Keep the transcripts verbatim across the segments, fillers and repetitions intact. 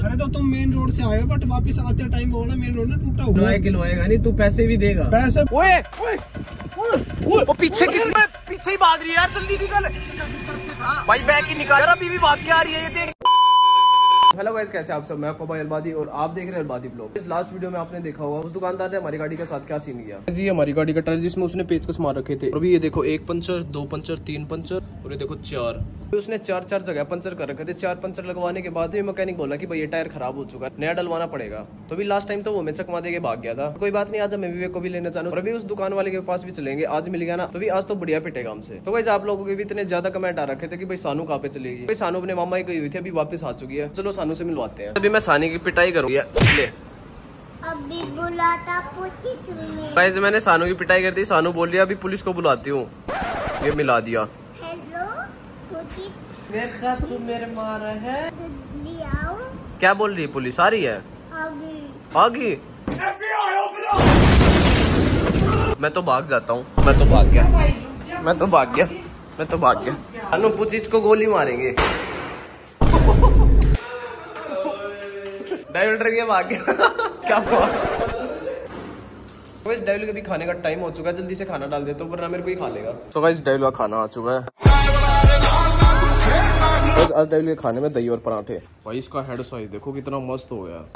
अरे तो तुम मेन रोड से आए हो बट वापस आते टाइम बोला मेन रोड ना टूटा हुआ है। खिलवाएगा नहीं तू, पैसे भी देगा। पैसे ओए ओए वो पीछे किस में पीछे ही भाग रही है यार, जल्दी निकल भाई, बैग ही निकाल यार, अभी भी भाग के आ रही है ये देख। हेलो गाइस, कैसे आप सब? मैं आपको भाई अलबादी और आप देख रहे हैं अलबादी ब्लॉग। इस लास्ट वीडियो में आपने देखा होगा उस दुकानदार ने हमारी गाड़ी के साथ क्या सीन किया जी। हमारी गाड़ी का टायर जिसमें उसने पेचकस मार रखे थे, अभी ये देखो एक पंचर, दो पंचर, तीन पंचर और ये देखो चार, उसने चार चार जगह पंचर कर रखे थे। चार पंचर लगवाने के बाद भी मैकेनिक बोला कि भाई ये टायर खराब हो चुका है, नया डलवाना पड़ेगा। तो भी लास्ट टाइम तो वो मैं चकमा दे के भाग गया था। कोई बात नहीं, आज मैं विवेक को भी लेने जाना और अभी उस दुकान वाले के पास भी चलेंगे। आज मिल गया ना तो भी आज तो बढ़िया पिटेगा हमसे। तो गाइस आप लोगों के भी इतने ज्यादा कमेंट आ रखे थे कि भाई सानू कहाँ पे चलेगी। भाई सानू अपने मामा ही गई हुई थी, अभी वापस आ चुकी है। चलो सानू से मिलवाते हैं। अभी मैं सानी की पिटाई करूंगी। ले अभी बुलाता पूछी तुमने। गाइस मैंने सानू की पिटाई कर दी, सानू बोल रही अभी पुलिस को बुलाती हूँ। ये मिला दिया। हेलो पूछी तू मेरे मार है। लियाओ। क्या बोल रही है? पुलिस आ रही है? अभी आगी मैं तो भाग जाता हूँ। मैं तो भाग गया मैं तो भाग गया मैं तो भाग गया अनु पुचिच को गोली मारेंगे। डायरेक्टर के भाग गया। क्या हुआ? तो डेविल के भी खाने का टाइम हो चुका है, जल्दी से खाना डाल देता हूँ वरना मेरे को ही खा लेगा। तो गाइस डेविल का खाना आ चुका है। बस आज डेविल के खाने में दही और पराठे। भाई इसका हेड साइज देखो कितना मस्त हो गया।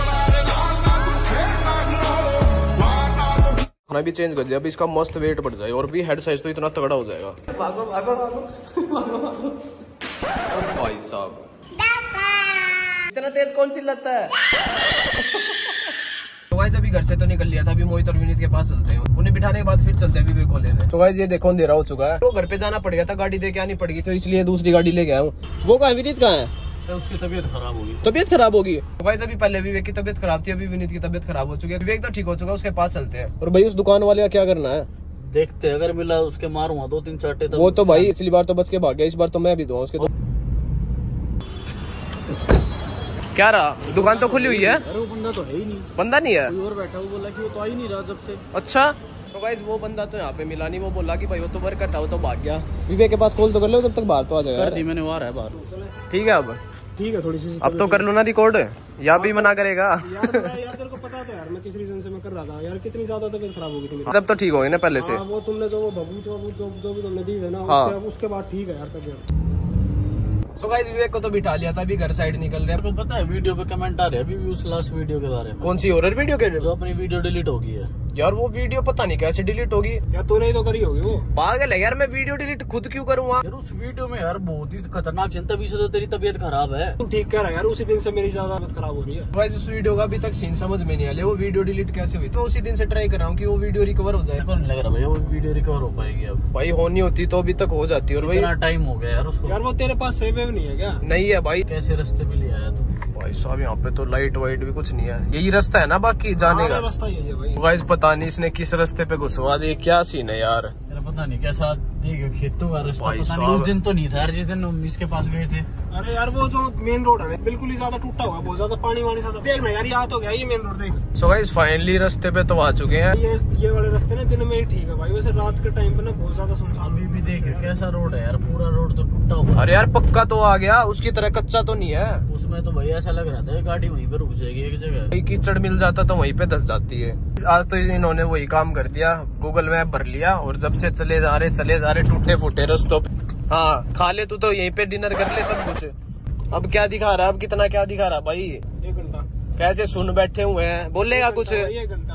खाना भी चेंज कर दिया, अभी इसका मस्त वेट बढ़ जाए और भी हेड साइज तो इतना तगड़ा हो जाएगा। भागो भागो भागो भाई साहब, इतना तेज कौन चिल्लाता है? तो गाइस अभी घर से तो निकल लिया था, अभी मोहित और विनीत के पास चलते हैं, उन्हें बिठाने के बाद फिर चलते हैं विवेक को लेने। तो गाइस ये देखो अंधेरा हो चुका है, तो घर पे जाना पड़ेगा था, गाड़ी दे के आनी पड़ेगी, तो इसलिए दूसरी गाड़ी लेके आया हूँ। वो कहाँ है? विनीत कहाँ है? उसकी तबीयत खराब होगी। तबीयत खराब होगी। तो भाई अभी पहले विवेक की तबीयत खराब थी, अभी विनीत की तबीयत खराब हो चुकी है। विवेक तो ठीक हो चुका है, उसके पास चलते हैं। और भाई उस दुकान वाले का क्या करना है देखते हैं, अगर मिला उसके मारूंगा दो तीन चाटे। वो तो भाई पिछली बार तो बच के भाग गया, इस बार तो मैं भी दूंगा उसके। तो क्या रहा? दुकान तो खुली हुई है। अरे वो बंदा तो है ही नहीं। बंदा नहीं है? कोई और बैठा, वो बोला कि वो तो आ ही नहीं रहा जब से। अच्छा तो गाइस वो बंदा तो यहाँ पे मिला नहीं, वो बोला कि भाई वो तो वर्क करता, वो तो भाग गया। विवेक के पास कॉल तो कर लो, जब तक बाहर तो आ जाएगा। मैंने वहाँ है बाहर। ठीक है अब ठीक है, थोड़ी सी अब तो कर लो ना रिकॉर्ड, यहाँ भी मना करेगा। यार यार तेरे को पता था यार मैं किस रीजन से मैं कर रहा था यार, कितनी ज्यादा तबीयत खराब हो गई थी मेरी। तब तो ठीक हो गई ना पहले से। हाँ, वो तुमने जो वो बबूत वबूत जो जो भी तुमने दी है ना, हाँ। उसके, उसके बाद ठीक है यार तबीयत। सो गाइस विवेक को तो बिठा लिया था, अभी घर साइड निकल रहे हैं। आपको पता है वीडियो पे कमेंट आ रहे हैं अभी भी उस लास्ट वीडियो के बारे में। कौन सी हॉरर वीडियो के? जो अपनी वीडियो डिलीट हो गई है यार वो वीडियो पता नहीं कैसे डिलीट होगी। यार तूने ही तो करी होगी वो। पागल है यार, मैं वीडियो डिलीट खुद क्यों करूँगा? यार उस वीडियो में यार बहुत ही खतरनाक चिंता भी से तो तेरी तबीयत खराब है। तू ठीक कह रहा है यार, उसी दिन से मेरी ज्यादा तबीयत खराब हो रही है। गाइस उस वीडियो का अभी तक सीन समझ में नहीं आया, वो वीडियो डिलीट कैसे हुई। तो उसी दिन से ट्राई कर रहा हूँ कि वो वीडियो रिकवर हो जाए। नहीं लग रहा भैया वो वीडियो रिकवर हो पाएगी अब। भाई होनी होती तो अभी तक हो जाती है। और भाई टाइम हो गया यार उसको। यार वो तेरे पास सेव वेव नहीं है क्या? नहीं है भाई। कैसे रास्ते पे ले आया तू? भाई साहब यहाँ पे तो लाइट वाइट भी कुछ नहीं है, यही रास्ता है ना बाकी जाने का? रास्ता यही है भाई। गाइस पता नहीं इसने किस रास्ते पे घुसवा दिया, क्या सीन है यार। पता नहीं कैसा देख खेतों का रास्ता, भाई पता नहीं उस दिन तो नहीं था यार जिस दिन हम इसके पास गए थे। अरे यार वो जो मेन रोड है बिल्कुल ही ज्यादा टूटा हुआ, बहुत ज्यादा पानी वानी सा देखना यार, याद हो गया ये मेन रोड देख। सो गाइस फाइनली रास्ते पे तो आ चुके हैं। ये ये वाले रास्ते ना दिन में ही ठीक है भाई, वैसे रात के टाइम पे ना बहुत ज्यादा सुनसान। अभी भी देख कैसा रोड है यार, पूरा रोड तो टूटा हुआ। अरे यार पक्का तो आ गया, उसकी तरह कच्चा तो नहीं है। उसमें तो भाई ऐसा लग रहा था गाड़ी वहीं पे रुक जाएगी एक जगह। कीचड़ मिल जाता तो वहीं पे धस जाती है। आज तो इन्होंने वही काम कर दिया, गूगल मैप भर लिया और जब से चले जा रहे चले जा रहे टूटे फूटे रास्तों पे। हाँ खा ले तू तो यहीं पे डिनर कर ले सब कुछ। अब क्या दिखा रहा है? अब कितना क्या दिखा रहा भाई? एक घंटा कैसे सुन बैठे हुए हैं, बोलेगा कुछ? एक घंटा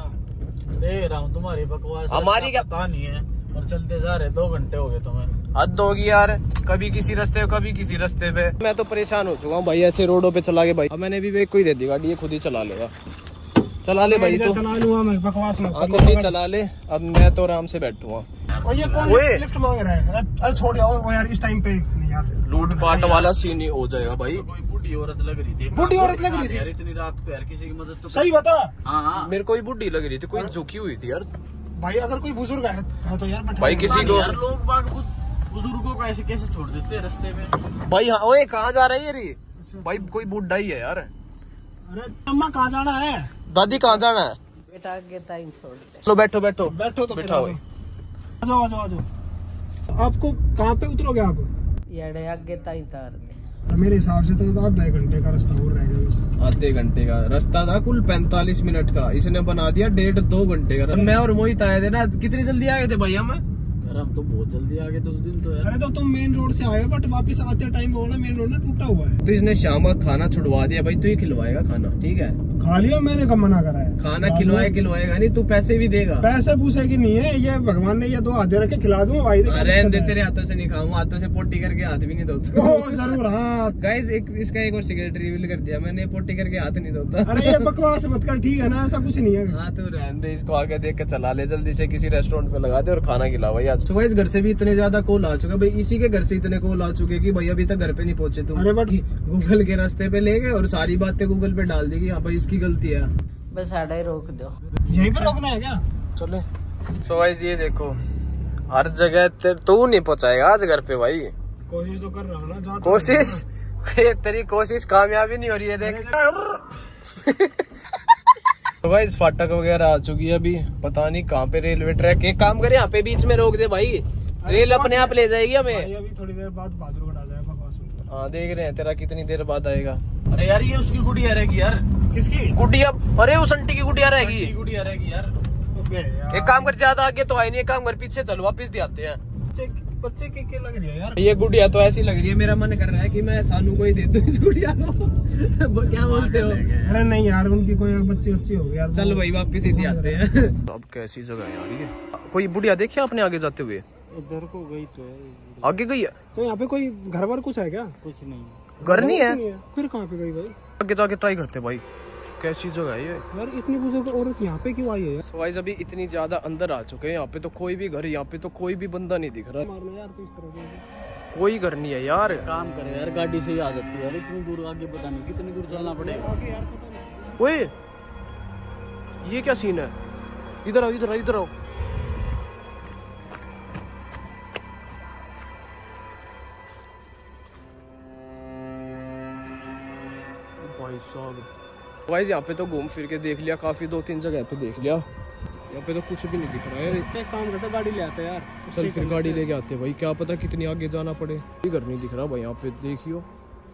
देख रहा हूँ तुम्हारी बकवास, हमारी क्या पता नहीं है और चलते जा रहे दो घंटे हो गए तुम्हें। हद होगी यार, कभी किसी रास्ते पे कभी किसी रास्ते पे। मैं तो परेशान हो चुका हूँ भाई ऐसे रोडों पे चला के। भाई अब मैंने विवेक को ही दे दी गाड़ी, ये खुद ही चला लेगा। चला ले भाई तो चला लूंगा मैं, बकवास मत कर। खुद ही चला ले, अब मैं तो आराम से बैठूंगा। और ये कौन लिफ्ट मांग रहा है? अरे छोड़ यार, यार इस टाइम पे नहीं यार, लूट पाट वाला सीन ही हो जाएगा भाई। कोई बूढ़ी औरत लग रही थी। बूढ़ी औरत लग रही थी यार इतनी रात को यार, किसी की मदद तो सही बता। हाँ हाँ मेरे को ही बुढ़ी लग रही थी, कोई झुकी हुई थी यार। भाई अगर कोई बुजुर्ग है तो यार भाई किसी को यार लोग बाग बुजुर्गों को ऐसे कैसे छोड़ देते हैं रास्ते में? भाई हाँ ओए कहाँ जा रही है रे? भाई कोई बुढ़ा ही है यार। अरे अम्मा कहाँ जाना है? दादी कहाँ जाना है? बेटा आगे टाइम छोड़ दे। चलो बैठो बैठो बैठो तो बैठो। आ जाओ आ जाओ आ जाओ। आपको कहाँ पे उतरोगे आप? यार आगे ताई तार दे। मेरे हिसाब से तो आधा एक घंटे का रास्ता और रह गया बस। आधे घंटे का रास्ता था कुल पैंतालीस मिनट का, इसने बना दिया डेढ़ दो घंटे का। मैं और मोहित आए थे ना, कितनी जल्दी आ गए थे भैया? मैं यार हम तो बहुत जल्दी आ गए दो दिन तो यार। अरे तो तुम मेन रोड से आए हो बट वापस आते टाइम बोला मेन रोड ना टूटा हुआ है। तो इसने शाम का खाना छुड़वा दिया भाई, तू ही खिलवाएगा खाना, ठीक है? खा लिया मैंने, कब मना करा है? खाना खिलवाए खिलवाएगा नहीं, तू पैसे भी देगा। पैसे पूछे की नहीं है, ये भगवान ने ये दो हाथ दे रखे, खिला दूंगा भाई। अरे दे, तेरे हाथों से नहीं खाऊंगा, हाथों से पोटी करके हाथ भी नहीं धोता। ओ जरूर हाँ गाइस, एक इसका एक और सिगरेट रिवील कर दिया मैंने, पोटी करके हाथ नहीं धोता। अरे ये बकवास मत कर, ठीक है ना? ऐसा कुछ नहीं है। हाँ तू रहने दे, इसको आगे देख के चला ले, जल्दी से किसी रेस्टोरेंट पे लगा दे और खाना खिला भाई आज। तो गाइस घर से भी इतने ज्यादा कॉल आ चुके भाई, इसी के घर से इतने कॉल आ चुके कि भाई अभी तक घर पे नहीं पहुंचे तुम। अरे बट गूगल के रास्ते पे ले गए और सारी बातें गूगल पे डाल दी कि हाँ भाई इसकी गलती है। बस साढ़ा ही रोक दो। यहीं पे रोकना है क्या? चले। सो गाइस ये देखो, हर जगह तू नहीं पहुंचाएगा आज घर पे भाई। कोशिश तो कर रहा हूँ ना, जा तो कोशिश तेरी कोशिश कामयाबी नहीं हो रही है देख। तो भाई इस फाटक वगैरह आ चुकी है अभी, पता नहीं कहाँ पे रेलवे ट्रैक। एक काम करे यहाँ पे बीच में रोक दे भाई, रेल अपने आप ले जाएगी हमें। भाई अभी थोड़ी देर बाद बहादुर घटा जाएगा बकवास। हाँ देख रहे हैं, तेरा कितनी देर बाद आएगा। अरे यार ये उसकी गुड़िया रहेगी यार। किसकी गुड़िया? अरे उस आंटी की गुड़िया रहेगी। गुड़िया रहेगी यार। एक काम कर, ज्यादा आगे तो आए नहीं, एक काम कर पीछे चलो, वापिस भी आते हैं। बच्चे बच्चे की क्या लग रही है यार? ये गुड़िया तो ऐसी लग रही है, मेरा मन कर रहा है कि मैं सानू को ही दे दूं इस गुड़िया को। क्या बोलते हो? अरे नहीं यार, उनकी कोई बच्ची अच्छी होगी यार। चल भाई वापिस ही आते हैं। अब कैसी जगह है यार ये? कोई बुढ़िया देखी आपने आगे जाते हुए? इधर को गई तो है। आगे गई है? तो यहाँ पे कोई घर वर कुछ है क्या? कुछ नहीं। घर नहीं है? फिर कहाँ पे गई भाई? आगे जाके ट्राई करते भाई, कैसी जगह है ये यार? इतनी बुजुर्ग औरत यहाँ पे क्यों आई है यार? so guys, अभी इतनी ज्यादा अंदर आ चुके हैं, यहाँ पे तो कोई भी घर, यहाँ पे तो कोई भी बंदा नहीं दिख रहा। मारना यार तो इस तरह से। कोई घर नहीं है यार। काम करे यार, गाड़ी से ही आ जाती है यार। इतनी दूर आगे पता नहीं कितनी दूर चलना पड़ेगा। आगे यार पता नहीं। ओए ये क्या सीन है? इधर आओ, इधर आओ, इधर आओ। भाई साहब गाइस यहाँ पे तो घूम फिर के देख लिया, काफी दो तीन जगह पे देख लिया, यहाँ पे तो कुछ भी नहीं दिख रहा है। एक काम करते गाड़ी ले आते यार। चल फिर गाड़ी लेके आते भाई, क्या पता कितनी आगे जाना पड़े। ये घर नहीं दिख रहा भाई, यहाँ पे देखियो।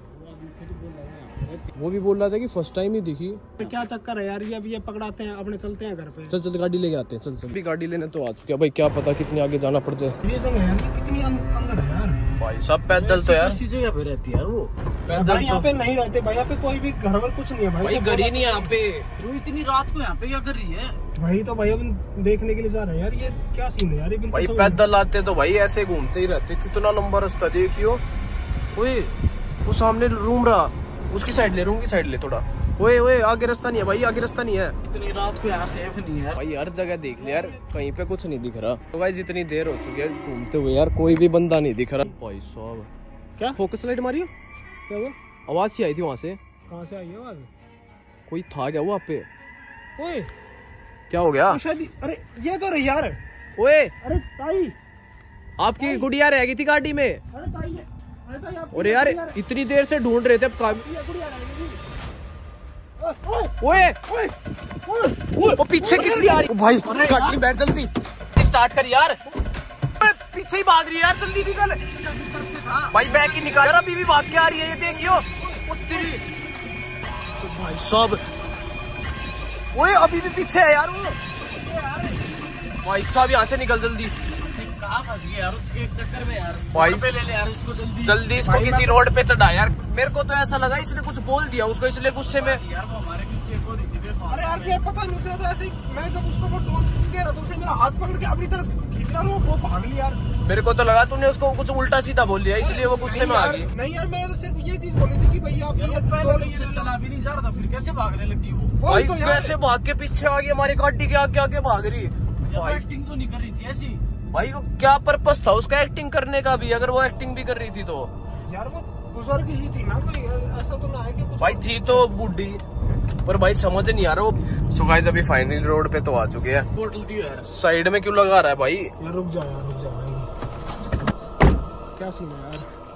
वो भी बोल रहा था कि फर्स्ट टाइम ही दिखी। तो क्या चक्कर है यार? ये अभी ये पकड़ाते हैं, अपने चलते हैं घर पे। चल चल गाड़ी लेके आते हैं, चल चल। भी गाड़ी लेने तो आ चुके हैं भाई, क्या पता कितनी आगे जाना पड़ जाए। ये जगह यार कितनी अंदर है यार भाई सब पैदल तो यार इसी जगह पे रहती है यार वो। भाई। यहाँ पे नहीं रहते भाई, यहाँ पे कोई भी घर वर कुछ नहीं है भाई। भाई घर ही नहीं है यहाँ पे। वो इतनी रात को यहाँ पे क्या कर रही है भाई? तो भाई अपन देखने के लिए जा रहे हैं यार, ये क्या सीन है यार? ये भाई पैदल आते तो भाई ऐसे घूमते ही रहते, कितना लंबा रास्ता देखियो। ओए वो सामने रूम रहा, उसकी साइड ले, रूम की साइड ले थोड़ा। ओए ओए आगे रास्ता नहीं है भाई, आगे रास्ता नहीं है। इतनी रात को यहाँ सेफ नहीं है भाई हर जगह देख ले यार, कहीं पे कुछ नहीं दिख रहा। तो गाइस इतनी देर हो चुकी है घूमते हुए यार, कोई भी बंदा नहीं दिख रहा। भाई साहब क्या फोकस लाइट मारी? क्या हुआ? आवाज सी आई थी वहां से। कहाँ से आई है आवाज? कोई था क्या वहाँ पे? ओए क्या हो गया? शायद अरे ये तो रही यार। ओए अरे ताई, आपकी गुड़िया रह गई थी गाड़ी में। अरे ताई, अरे ताई आप। और यार इतनी देर से ढूंढ रहे थे अब काम। ये गुड़िया रह गई। ओए ओए ओए वो पीछे किसकी आ रही? भाई गाड़ी में बैठ जल्दी, स्टार्ट कर यार। पीछे ही भाग रही है यार, जल्दी निकल भाई, बैग ही निकाल। अभी भी भाग के आ रही है, ये देखियो। भाई साहब ओए अभी भी पीछे है यार वो। भाई साहब यहाँ से निकल जल्दी। कहाँ फंस गया यार उसके चक्कर में यार। भाई पे ले ले यार इसको जल्दी जल्दी, इसको किसी रोड पे चढ़ा यार। मेरे को तो ऐसा लगा इसने कुछ बोल दिया उसको, इसलिए गुस्से में। यार वो हमारे पीछे एक और इतने फास्ट। अरे यार ये पता नहीं था, ऐसे ही मैं जब उसको वो डोल से दे रहा था, उसने मेरा हाथ पकड़ के अपनी तरफ खींच रहा, वो भाग ली यार। मेरे को तो लगा तूने उसको कुछ उल्टा सीधा बोल दिया, इसलिए वो गुस्से में आ गई। नहीं यार, मैं तो सिर्फ ये चीज बोली थी कि भैया आप ये डोल ये ले चला भी नहीं जा रहा था, फिर कैसे भागने लगी वो? भाई तो यार कैसे भाग के पीछे आ गई, हमारी गाड़ी के आगे आगे भाग रही। यार एक्टिंग तो नहीं कर रही थी ऐसी। भाई वो क्या पर्पस था उसका एक्टिंग करने का भी? अगर वो एक्टिंग भी कर रही थी तो यार वो बुजुर्ग ही थी ना, कोई ऐसा तो ना है कि कुछ। भाई थी तो बूढ़ी, पर भाई समझ नहीं आ रहा वो। सो गाइस अभी फाइनली रोड पे तो आ चुके हैं। बोतल दी यार साइड में क्यों लगा रहा है भाई? यार रुक जा यार, रुक जा भाई, क्या सीन है यार?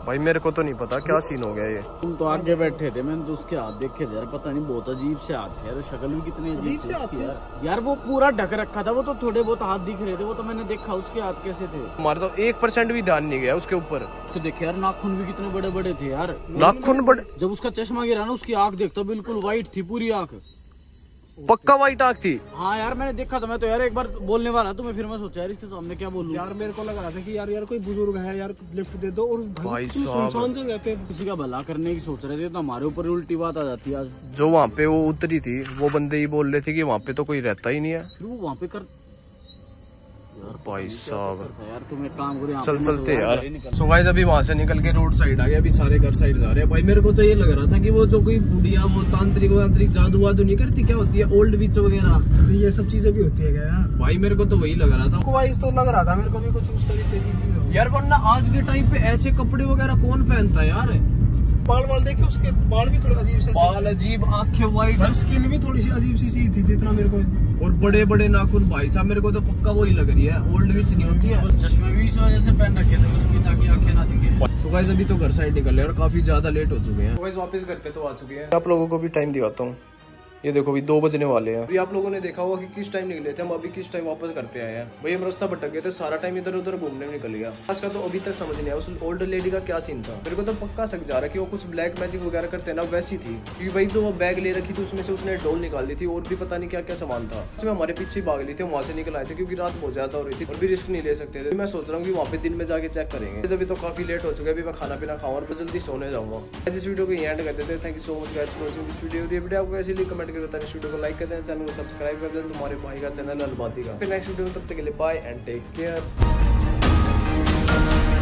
भाई मेरे को तो नहीं पता क्या सीन हो गया ये। तुम तो आगे बैठे थे, मैंने तो उसके हाथ देखे थे यार, पता नहीं बहुत अजीब से हाथ थे यार, शक्ल भी कितनी अजीब से हाथ यार। यार वो पूरा ढक रखा था, वो तो थोड़े बहुत हाथ दिख रहे थे, वो तो मैंने देखा उसके हाथ कैसे थे। हमारा तो एक परसेंट भी ध्यान नहीं गया उसके ऊपर। उसको देखे यार, नाखून भी कितने बड़े बड़े थे यार। नाखून बड़े, जब उसका चश्मा गिरा ना, उसकी आंख देखता बिल्कुल व्हाइट थी पूरी आंख, पक्का व्हाइट आंख थी। हाँ यार मैंने देखा था, मैं तो यार एक बार बोलने वाला तुम्हें, फिर मैं सोचा यार इसके सामने क्या बोलूं। यार मेरे को लग रहा था कि यार यार कोई बुजुर्ग है यार, लिफ्ट दे दो। और भाई सुनसान जगह पे किसी का भला करने की सोच रहे थे तो हमारे ऊपर उल्टी बात आ जाती है आज। जो वहाँ पे वो उतरी थी वो बंदे ही बोल रहे थे कि वहाँ पे तो कोई रहता ही नहीं है। फिर वो वहाँ पे कर यार भाई साहब यार तुम एक काम करो, चल चलते यार। सो गाइस अभी वहाँ से निकल के रोड साइड आ गया, अभी सारे घर साइड जा रहे हैं। भाई मेरे को तो ये लग रहा था कि वो जो कोई बुढ़िया वो तांत्रिक वांत्रिक जादू वादू नहीं करती, क्या होती है ओल्ड विच वगैरह, ये सब चीजें भी होती है यार। भाई मेरे को तो वही लग रहा था। वाइस तो लग रहा था मेरे को भी कुछ उस तरीके की चीज यार वरना आज के टाइम पे ऐसे कपड़े वगैरह कौन पहनता है यार। बाल बाल देखे उसके, बाल भी थोड़े अजीब से, बाल अजीब, आंखें व्हाइट, स्किन भी थोड़ी सी अजीब सी सी थी जितना मेरे को, और बड़े बड़े नाखून। भाई साहब मेरे को तो पक्का वही लग रही है, ओल्ड विच नहीं होती है। और चश्मे भी इस वजह से पहन रखे थे उसकी, ताकि आंखें ना दिखे। तो गाइस अभी तो घर साइड निकल रहे हैं और काफी ज्यादा लेट हो चुके हैं। गाइस वापस घर पे तो आ चुके हैं। आप लोगों को भी टाइम दिखाता हूँ, ये देखो अभी दो बजने वाले हैं। अभी आप लोगों ने देखा होगा कि किस टाइम निकले थे हम, अभी किस टाइम वापस घर पे आए हैं। भाई हम रास्ता भटक गए थे, सारा टाइम इधर उधर घूमने में निकल गया। आज का तो अभी तक समझ नहीं आया उस ओल्ड लेडी का क्या सीन था। मेरे को तो पक्का शक जा रहा है कि वो कुछ ब्लैक मैजिक वगैरह करते ना, वैसी थी। क्योंकि भाई जो वो बैग ले रखी थी उसमें से उसने डोल निकाल ली थी और भी पता नहीं क्या क्या सामान था। उसमें हमारे पीछे भाग ली थी, वहाँ से निकल आए थे क्योंकि रात बहुत ज्यादा हो रही थी और भी रिस्क नहीं ले सकते थे। मैं सोच रहा हूँ कि वहाँ पे दिन में जाके चेक करेंगे। अभी तो काफी लेट हो चुका है, अभी मैं खाना पीना खाऊँ और जल्दी सोने जाऊंगा। इस वीडियो को एंड कर देते हैं। Thank you so much guys for watching this video. ये वीडियो आपको कैसी लगी कमेंट करके बताएं, इस वीडियो को लाइक कर दें, चैनल को सब्सक्राइब कर दें, तुम्हारे भाई का चैनल अलबादी का। फिर नेक्स्ट वीडियो में, तब तक के लिए बाय एंड टेक केयर।